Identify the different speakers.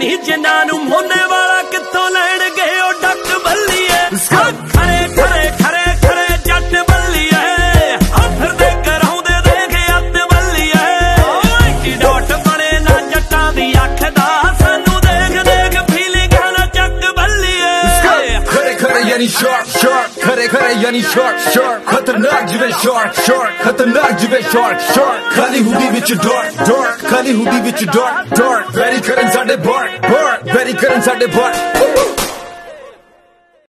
Speaker 1: ਨੀ ਜਿਨ੍ਹਾਂ ਨੂੰ ਮੋਨੇ ਵਾਲਾ ਕਿੱਥੋਂ ਲੈਣਗੇ ਉਹ ਡੱਕ ਬੱਲੀਏ। ਖਰੇ ਖਰੇ ਖਰੇ ਖਰੇ ਜੱਟ ਬੱਲੀਏ ਫਿਰਦੇ ਕਰਾਉਂਦੇ ਦੇਖ ਅੱਤ ਬੱਲੀਏ। ਕੀ ਡੋਟ ਬਣੇ ਨਾ ਜੱਟਾਂ ਦੀ ਅੱਖ ਦਾ ਸਾਨੂੰ ਦੇਖ ਦੇਖ ਫੀਲਿੰਗਾਂ ਨਾ ਚੱਕ ਬੱਲੀਏ।
Speaker 2: ਖਰੇ ਖਰੇ ਯਾਨੀ ਸ਼ਾਰਕ ਸ਼ਾਰਕ ਖਰੇ ਖਰੇ ਯਾਨੀ ਸ਼ਾਰਕ ਸ਼ਾਰਕ ਖਤਰਨਾਕ ਜਿਵੇਂ ਸ਼ਾਰਕ ਸ਼ਾਰਕ ਖਤਰਨਾਕ ਜਿਵੇਂ ਸ਼ਾਰਕ ਸ਼ਾਰਕ ਖਾਲੀ ਹੁੱਡੀ ਵਿੱਚ ਡਾਰਕ ਡਾਰਕ ਖਾਲੀ ਹੁੱਡੀ ਵਿੱਚ ਡਾਰਕ ਡਾਰਕ ਵੈਰੀ ਕਰਨ ਸਾਡੇ ਬਾਰਕ ਬਾਰਕ ਵੈਰੀ ਕਰਨ ਸਾਡੇ ਬਾਰਕ